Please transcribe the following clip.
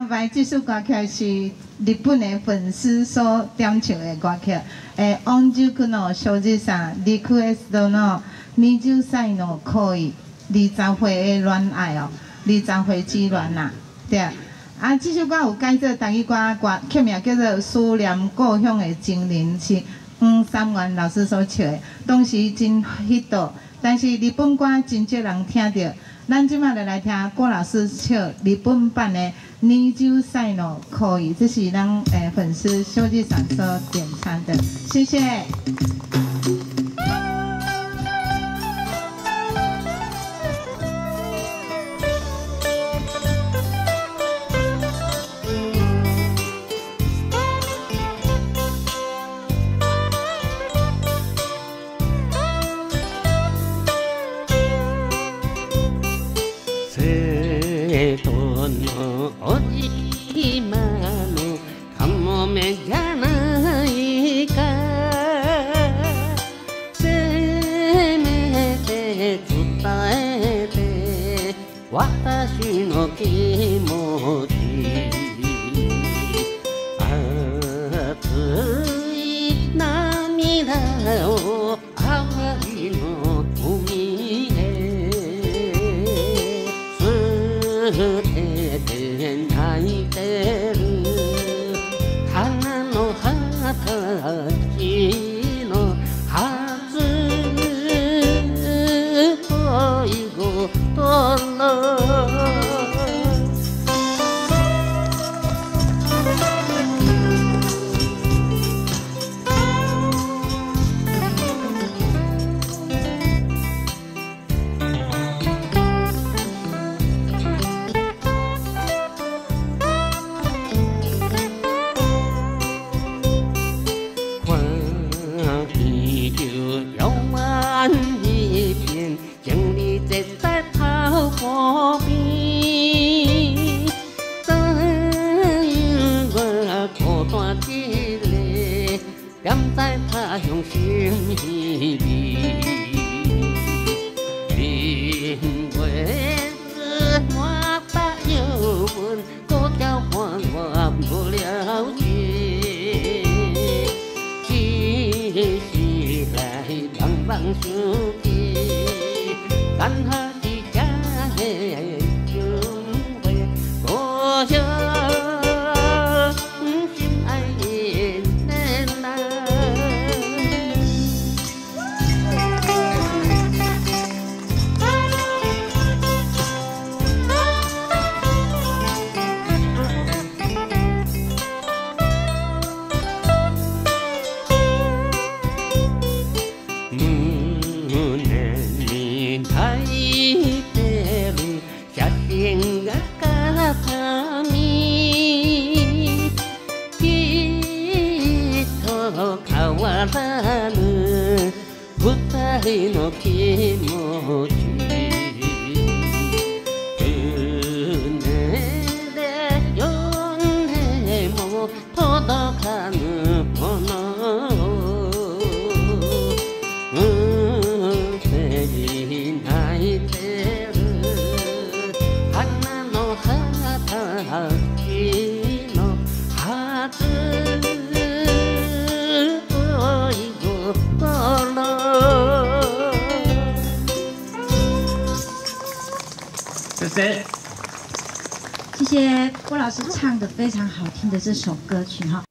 排这首歌曲是日本的粉丝所点唱的歌曲。往日の少女さんリクエストの20歳の恋，20岁的恋爱哦，20岁之恋呐，对啊。啊，这首歌有改做台语歌，曲名叫做《思念故乡的情人》，是三元老师所唱的，当时真 hit， 但是日本歌真少人听到。咱即摆就来听郭老师唱日本版的《20歳の恋》，这是咱粉丝小姐上所点唱的，谢谢。 おじまのかもめじゃないかせめて伝えて私の気持ち熱い涙を淡いの海へ捨てて泣いてる花の形の初恋心一片经历这在逃过边，等于我孤单一个，站在他乡心里。因为我把忧闷都交换我不了解，只是来帮帮手机，干哈的家的就会过着心爱的人啊。変わらぬ二人の気持ち船で呼んでも届かぬもの手に泣いてる花の形の初谢谢郭老师唱的非常好听的这首歌曲哈。